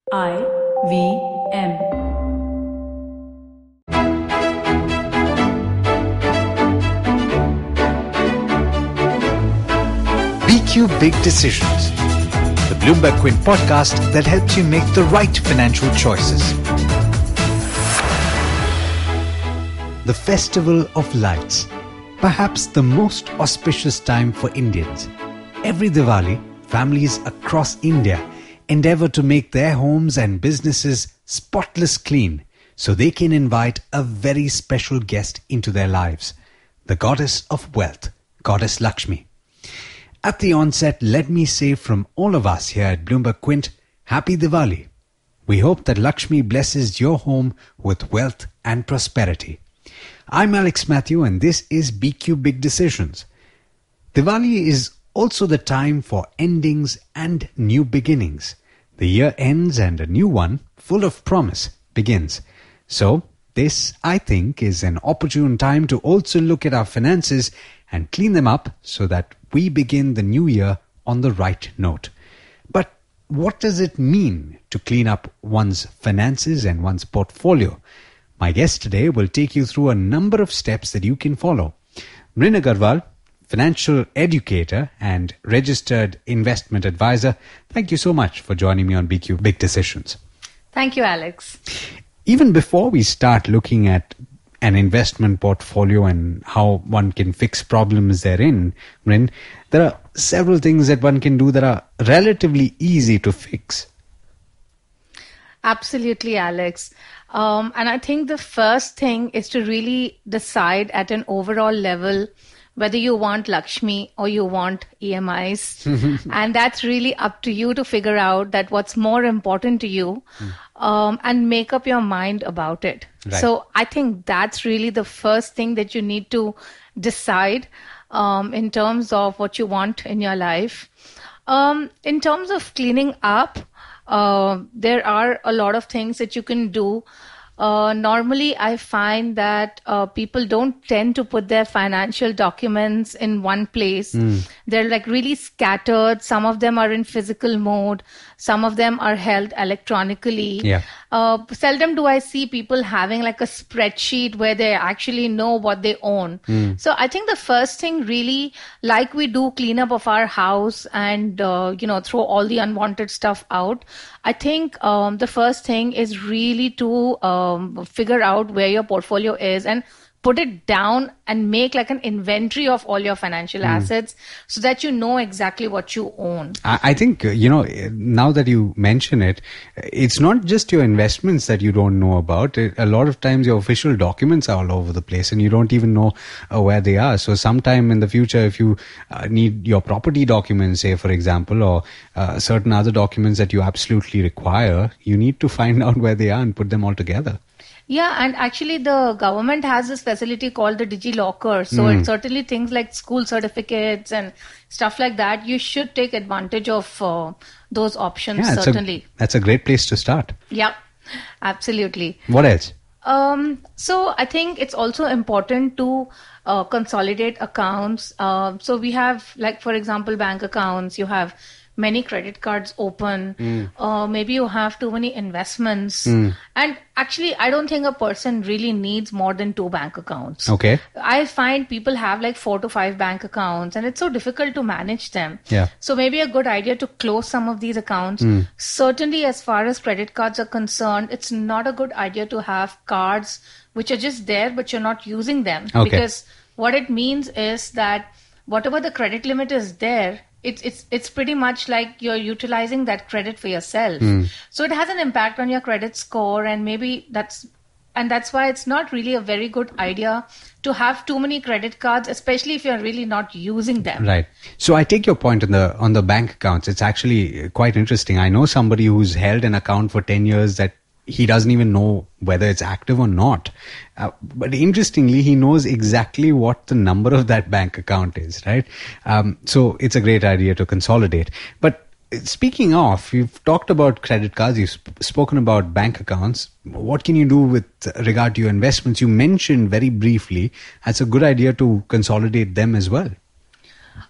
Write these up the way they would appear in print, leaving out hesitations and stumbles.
IVM. BQ Big Decisions, the BloombergQuint podcast that helps you make the right financial choices. The Festival of Lights, perhaps the most auspicious time for Indians. Every Diwali, families across India endeavor to make their homes and businesses spotless clean so they can invite a very special guest into their lives, the goddess of wealth, Goddess Lakshmi. At the onset, let me say from all of us here at BloombergQuint, Happy Diwali. We hope that Lakshmi blesses your home with wealth and prosperity. I'm Alex Matthew and this is BQ Big Decisions. Diwali is also the time for endings and new beginnings. The year ends and a new one, full of promise, begins. So, this, I think, is an opportune time to also look at our finances and clean them up so that we begin the new year on the right note. But what does it mean to clean up one's finances and one's portfolio? My guest today will take you through a number of steps that you can follow. Mrin Agarwal, financial educator and registered investment advisor, thank you so much for joining me on BQ Big Decisions. Thank you, Alex. Even before we start looking at an investment portfolio and how one can fix problems therein, Mrin, there are several things that one can do that are relatively easy to fix. Absolutely, Alex. And I think the first thing is to really decide at an overall level whether you want Lakshmi or you want EMIs. And that's really up to you to figure out that what's more important to you and make up your mind about it. Right. So I think that's really the first thing that you need to decide in terms of what you want in your life. In terms of cleaning up, there are a lot of things that you can do. Normally, I find that people don't tend to put their financial documents in one place. They're like really scattered. Some of them are in physical mode. Some of them are held electronically. Yeah. Seldom do I see people having like a spreadsheet where they actually know what they own. So I think the first thing really, like we do cleanup of our house and, throw all the unwanted stuff out. I think the first thing is really to figure out where your portfolio is and put it down and make like an inventory of all your financial assets so that you know exactly what you own. I think, now that you mention it, it's not just your investments that you don't know about. A lot of times your official documents are all over the place and you don't even know where they are. So sometime in the future, if you need your property documents, say, for example, or certain other documents that you absolutely require, you need to find out where they are and put them all together. Yeah, and actually the government has this facility called the DigiLocker. So it's certainly things like school certificates and stuff like that. You should take advantage of those options, certainly. That's a great place to start. Yeah, absolutely. What else? So I think it's also important to consolidate accounts. So we have, like, for example, bank accounts. You have many credit cards open. Maybe you have too many investments. And actually, I don't think a person really needs more than 2 bank accounts. Okay. I find people have like 4 to 5 bank accounts and it's so difficult to manage them. Yeah. So maybe a good idea to close some of these accounts. Certainly, as far as credit cards are concerned, it's not a good idea to have cards which are just there, but you're not using them. Okay. Because what it means is that whatever the credit limit is there, it's pretty much like you're utilizing that credit for yourself. So it has an impact on your credit score, and maybe that's why it's not really a very good idea to have too many credit cards, especially if you're really not using them. Right. So I take your point on the bank accounts. It's actually quite interesting. I know somebody who's held an account for 10 years that he doesn't even know whether it's active or not. But interestingly, he knows exactly what the number of that bank account is, right? So it's a great idea to consolidate. But speaking of, you've talked about credit cards, you've spoken about bank accounts. What can you do with regard to your investments? You mentioned very briefly, it's a good idea to consolidate them as well.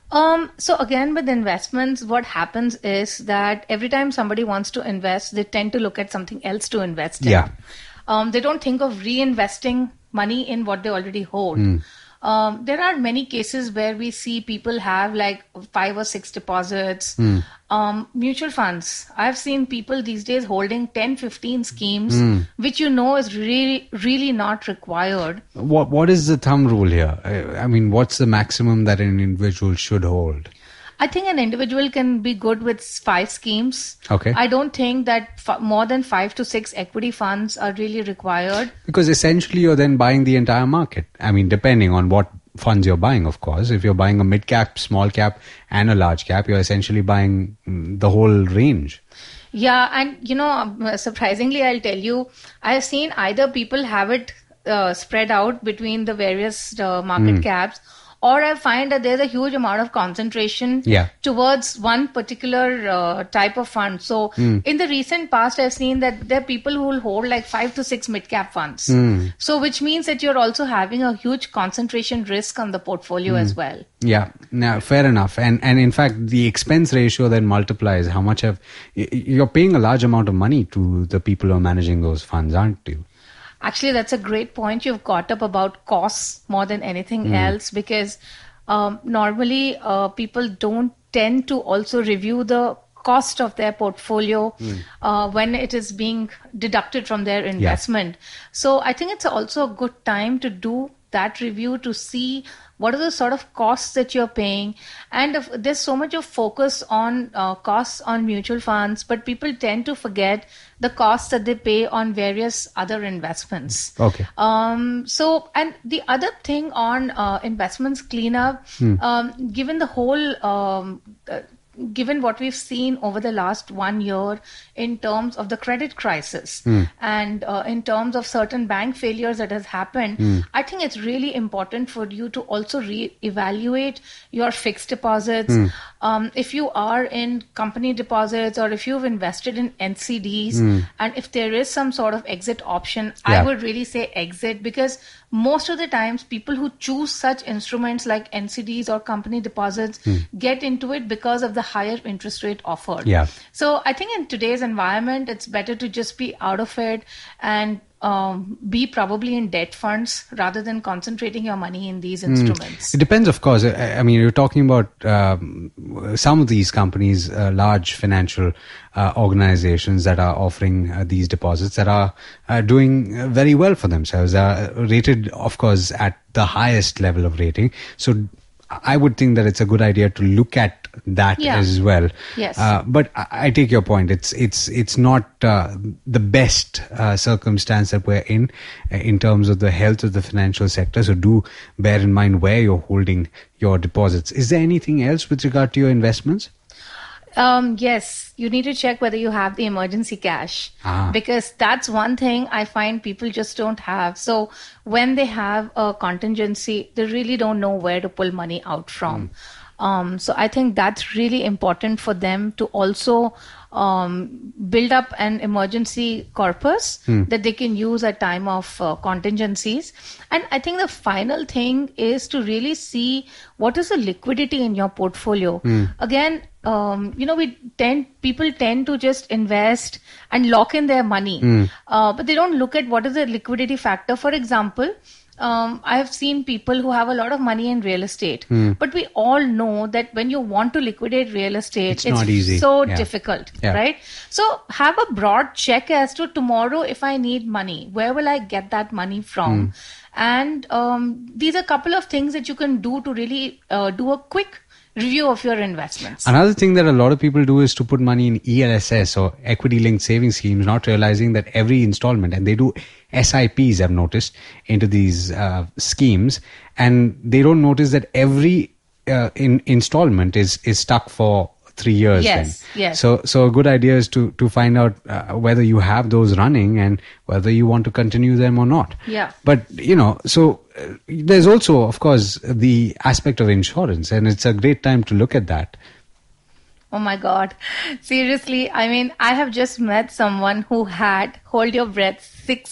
So again, with investments, what happens is that every time somebody wants to invest, they tend to look at something else to invest in. Yeah. They don't think of reinvesting money in what they already hold. There are many cases where we see people have like 5 or 6 deposits. Mutual funds. I've seen people these days holding 10, 15 schemes, which is really not required. What is the thumb rule here? I mean, what's the maximum that an individual should hold? I think an individual can be good with 5 schemes. Okay. I don't think that more than 5 to 6 equity funds are really required. Because essentially you're then buying the entire market. I mean, depending on what funds you're buying, of course. If you're buying a mid cap, small cap, and a large cap, you're essentially buying the whole range. Yeah, and surprisingly, I'll tell you, I've seen either people have it spread out between the various market caps, or I find that there's a huge amount of concentration towards one particular type of fund. So in the recent past, I've seen that there are people who will hold like 5 to 6 mid-cap funds. So which means that you're also having a huge concentration risk on the portfolio as well. Yeah, now fair enough. And in fact, the expense ratio then multiplies how much you're paying a large amount of money to the people who are managing those funds, aren't you? Actually, that's a great point you've got up about costs more than anything else, because normally people don't tend to also review the cost of their portfolio when it is being deducted from their investment. So I think it's also a good time to do that review to see what are the sort of costs that you're paying. And there's so much of focus on costs on mutual funds, but people tend to forget the costs that they pay on various other investments. Okay. So, and the other thing on investments cleanup, given the whole given what we've seen over the last 1 year in terms of the credit crisis and in terms of certain bank failures that has happened, I think it's really important for you to also re-evaluate your fixed deposits. If you are in company deposits or if you've invested in NCDs and if there is some sort of exit option, I would really say exit, because most of the times people who choose such instruments like NCDs or company deposits get into it because of the higher interest rate offered. So I think in today's environment, it's better to just be out of it and be probably in debt funds rather than concentrating your money in these instruments. It depends, of course. I mean, you're talking about some of these companies, large financial organizations that are offering these deposits that are doing very well for themselves, are rated, of course, at the highest level of rating. So I would think that it's a good idea to look at that as well. Yes. But I take your point. It's not the best circumstance that we're in terms of the health of the financial sector. So do bear in mind where you're holding your deposits. Is there anything else with regard to your investments? Yes, you need to check whether you have the emergency cash, because that's one thing I find people just don't have. So when they have a contingency, they really don't know where to pull money out from. So I think that's really important for them to also build up an emergency corpus that they can use at time of contingencies. And I think the final thing is to really see what is the liquidity in your portfolio. Again, people tend to just invest and lock in their money, but they don't look at what is the liquidity factor. For example, I have seen people who have a lot of money in real estate, but we all know that when you want to liquidate real estate, it's not easy. So difficult, right? So have a broad check as to tomorrow, if I need money, where will I get that money from? And these are a couple of things that you can do to really do a quick review of your investments. Another thing that a lot of people do is to put money in ELSS or equity linked savings schemes, not realizing that every installment, and they do SIPs, I've noticed, into these schemes, and they don't notice that every installment is stuck for 3 years. Yes. So a good idea is to find out whether you have those running and whether you want to continue them or not. But so there's also, of course, the aspect of insurance, and it's a great time to look at that. Oh my God. Seriously, I mean, I have just met someone who had, hold your breath,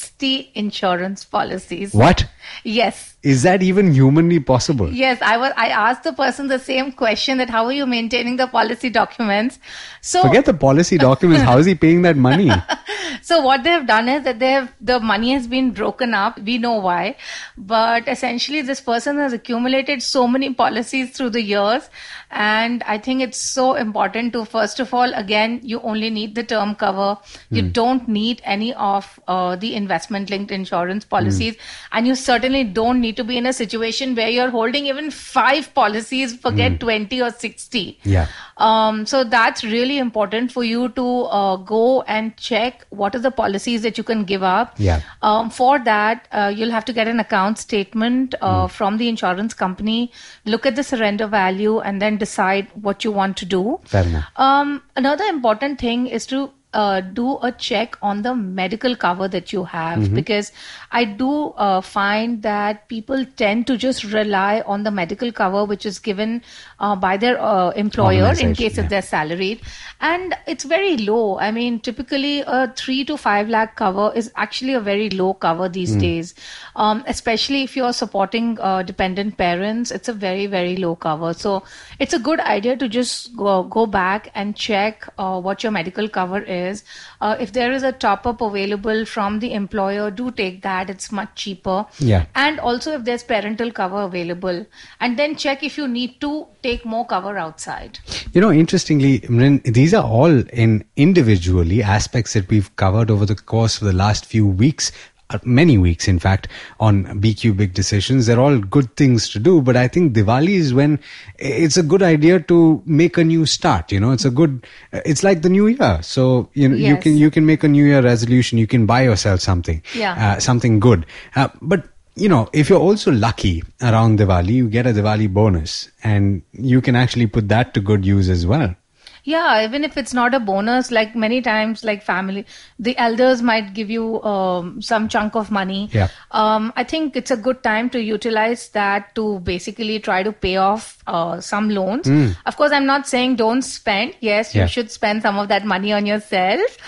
60 insurance policies. What? Yes. Is that even humanly possible? Yes, I asked the person the same question, that how are you maintaining the policy documents? So Forget the policy documents. How is he paying that money? So what they have done is that the money has been broken up. We know why, but essentially this person has accumulated so many policies through the years, and I think it's so important to, first of all, again, you only need the term cover. You don't need any of the investment linked insurance policies, and you certainly don't need to be in a situation where you're holding even 5 policies, forget 20 or 60. Yeah. So that's really important for you to go and check what are the policies that you can give up. Yeah. For that, you'll have to get an account statement from the insurance company, look at the surrender value, and then decide what you want to do. Fair enough. Another important thing is to do a check on the medical cover that you have, because I do find that people tend to just rely on the medical cover which is given by their employer in case if they're salaried, and it's very low. I mean, typically a 3 to 5 lakh cover is actually a very low cover these days, especially if you're supporting dependent parents. It's a very, very low cover. So it's a good idea to just go back and check what your medical cover is. If there is a top-up available from the employer, do take that. It's much cheaper. Yeah. And also if there's parental cover available. And then check if you need to take more cover outside. You know, interestingly, Mrin, these are all individually aspects that we've covered over the course of the last few weeks. Many weeks, in fact, on BQ Big Decisions. They're all good things to do, but I think Diwali is when it's a good idea to make a new start. You know, it's like the new year. So, you know, Yes. you can make a new year resolution. You can buy yourself something, something good. But, you know, if you're also lucky around Diwali, you get a Diwali bonus, and you can actually put that to good use as well. Yeah, even if it's not a bonus, like many times, like family, the elders might give you some chunk of money. Yeah. I think it's a good time to utilize that to basically try to pay off some loans. Of course, I'm not saying don't spend. Yes, you should spend some of that money on yourself.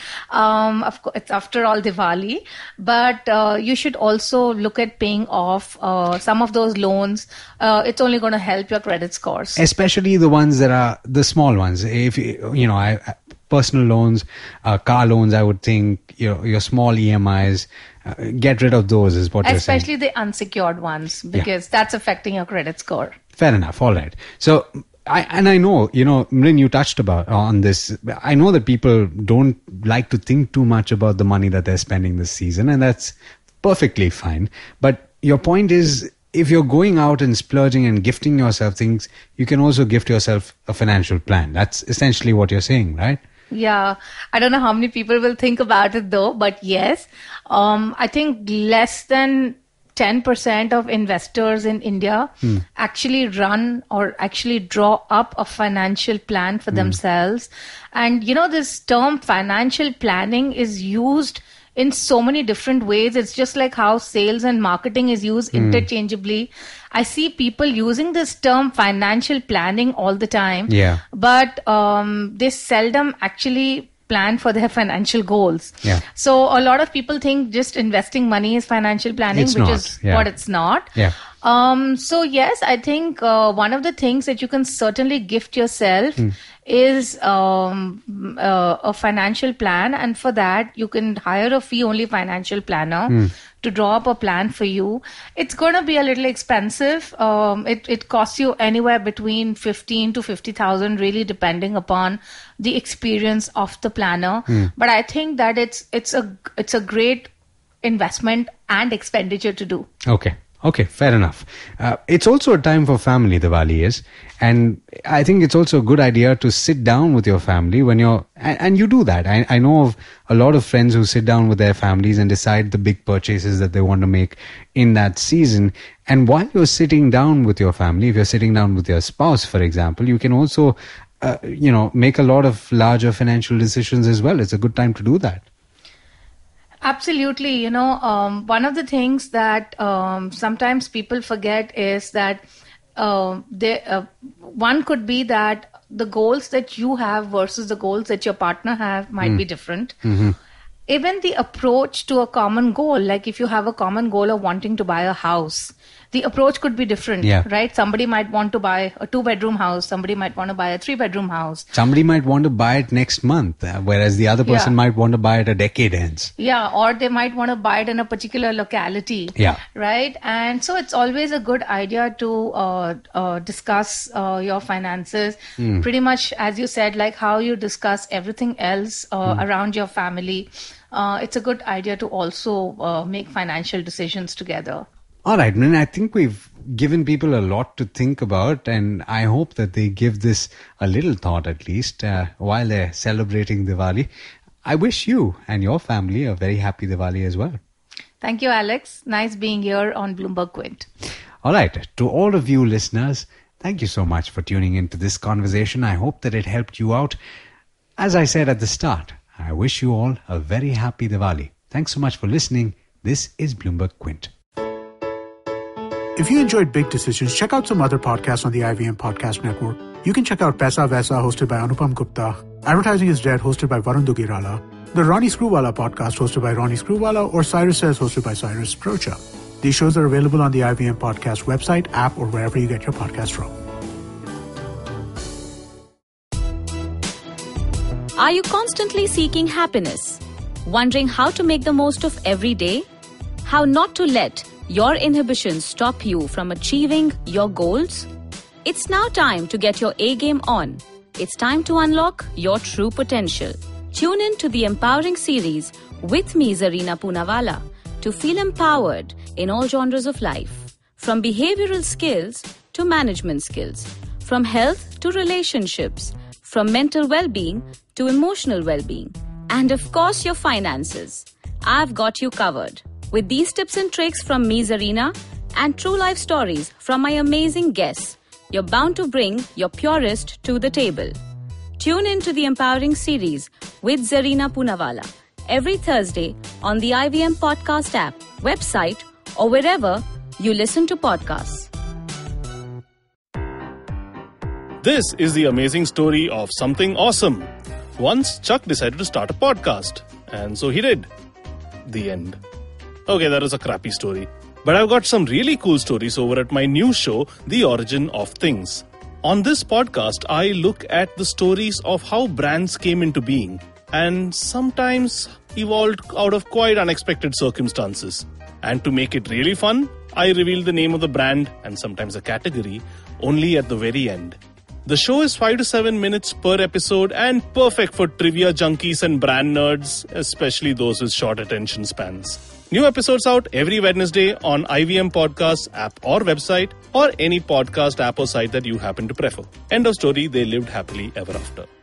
Of course, it's after all Diwali, but you should also look at paying off some of those loans. It's only going to help your credit scores. Especially the ones that are the small ones. If you know, personal loans, car loans, I would think, your small EMIs, get rid of those is what you're saying. Especially the unsecured ones, because that's affecting your credit score. Fair enough. All right. So, I know, Mrin, you touched on this. I know that people don't like to think too much about the money that they're spending this season, and that's perfectly fine. But your point is, if you're going out and splurging and gifting yourself things, you can also gift yourself a financial plan. That's essentially what you're saying, right? Yeah. I don't know how many people will think about it though, but yes. I think less than 10% of investors in India actually run or actually draw up a financial plan for themselves. And this term financial planning is used in so many different ways. It's just like how sales and marketing is used interchangeably. I see people using this term financial planning all the time. Yeah. But they seldom actually plan for their financial goals. Yeah. So a lot of people think just investing money is financial planning, which is what it's not. Yeah. So yes, I think one of the things that you can certainly gift yourself is a financial plan, and for that you can hire a fee-only financial planner to draw up a plan for you. It's going to be a little expensive. It costs you anywhere between 15 to 50,000, really depending upon the experience of the planner. But I think that it's a great investment and expenditure to do. Okay, fair enough. It's also a time for family, Diwali is. And I think it's also a good idea to sit down with your family when and you do that. I know of a lot of friends who sit down with their families and decide the big purchases that they want to make in that season. And while you're sitting down with your family, if you're sitting down with your spouse, for example, you can also, make a lot of larger financial decisions as well. It's a good time to do that. Absolutely. One of the things that sometimes people forget is that one could be that the goals that you have versus the goals that your partner have might be different. Even the approach to a common goal, like if you have a common goal of wanting to buy a house, the approach could be different, right? Somebody might want to buy a 2-bedroom house. Somebody might want to buy a 3-bedroom house. Somebody might want to buy it next month, whereas the other person might want to buy it a decade hence. Yeah, or they might want to buy it in a particular locality, right? And so it's always a good idea to discuss your finances. Pretty much, as you said, like how you discuss everything else around your family. It's a good idea to also make financial decisions together. All right, Mrin, I think we've given people a lot to think about, and I hope that they give this a little thought at least while they're celebrating Diwali. I wish you and your family a very happy Diwali as well. Thank you, Alex. Nice being here on BloombergQuint. All right, to all of you listeners, thank you so much for tuning into this conversation. I hope that it helped you out. As I said at the start, I wish you all a very happy Diwali. Thanks so much for listening. This is BloombergQuint. If you enjoyed Big Decisions, check out some other podcasts on the IVM Podcast Network. You can check out Paisa Vaisa, hosted by Anupam Gupta, Advertising is Dead, hosted by Varun Dugirala, the Ronnie Screwwala podcast, hosted by Ronnie Screwwala, or Cyrus Says, hosted by Cyrus Procha. These shows are available on the IVM Podcast website, app, or wherever you get your podcasts from. Are you constantly seeking happiness? Wondering how to make the most of every day? How not to let your inhibitions stop you from achieving your goals? It's now time to get your A-game on. It's time to unlock your true potential. Tune in to the Empowering series with me, Zarina Poonawalla, to feel empowered in all genres of life. From behavioral skills to management skills. From health to relationships. From mental well-being to emotional well-being. And of course, your finances. I've got you covered. With these tips and tricks from me, Zarina, and true life stories from my amazing guests, you're bound to bring your purest to the table. Tune in to the Empowering series with Zarina Poonawalla every Thursday on the IVM Podcast app, website, or wherever you listen to podcasts. This is the amazing story of something awesome. Once Chuck decided to start a podcast, and so he did. The end. Okay, that was a crappy story. But I've got some really cool stories over at my new show, The Origin of Things. On this podcast, I look at the stories of how brands came into being and sometimes evolved out of quite unexpected circumstances. And to make it really fun, I reveal the name of the brand and sometimes a category only at the very end. The show is 5 to 7 minutes per episode and perfect for trivia junkies and brand nerds, especially those with short attention spans. New episodes out every Wednesday on IVM Podcasts app or website, or any podcast app or site that you happen to prefer. End of story. They lived happily ever after.